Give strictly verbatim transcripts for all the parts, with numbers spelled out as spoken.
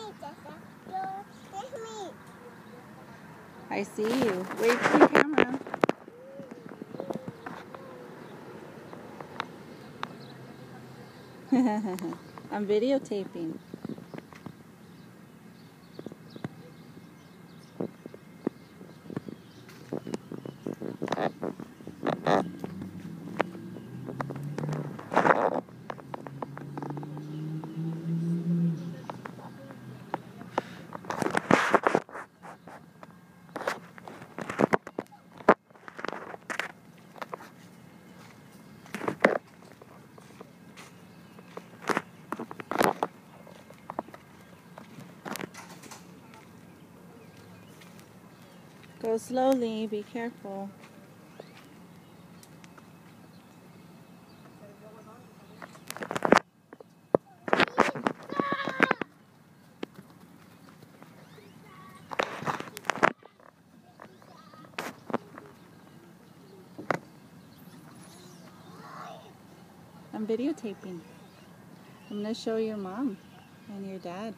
I see you. Wait for the camera. I'm videotaping. Go slowly, be careful. I'm videotaping. I'm going to show your mom and your dad.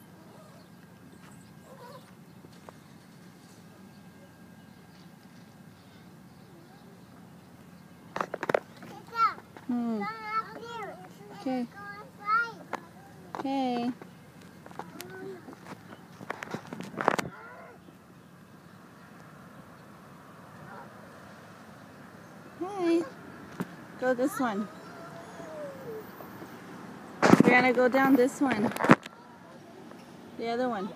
Hmm. Okay. Okay. Hi. Go this one. We're gonna go down this one. The other one.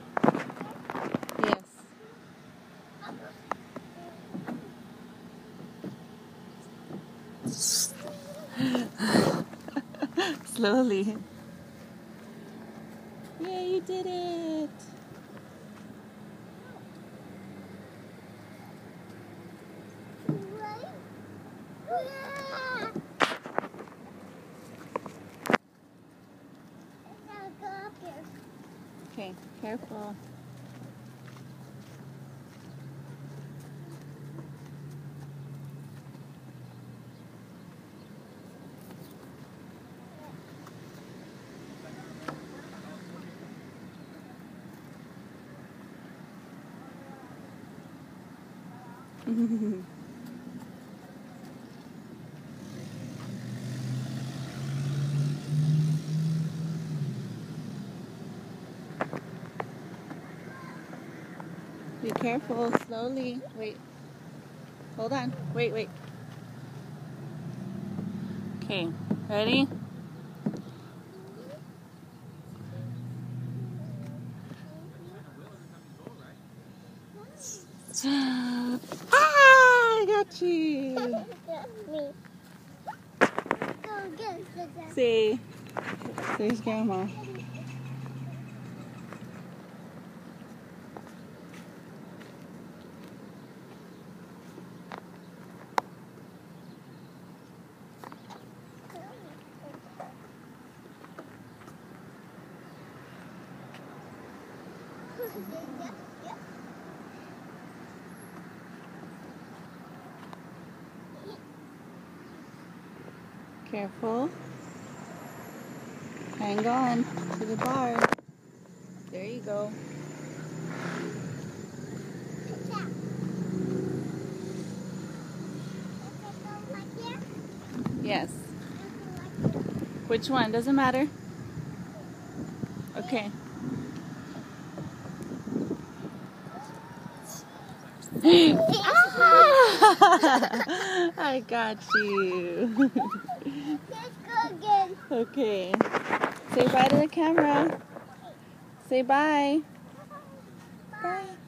Yes. Slowly. Yeah, you did it. Okay, careful. Be careful, slowly. Wait. Hold on. Wait, wait. Okay, ready? Ah, I got you. See, there's Grandma. Careful. Hang on to the bar. There you go. Yes. Which one? Doesn't matter. Okay. Ah! I got you. Okay. Say bye to the camera. Say bye. Bye.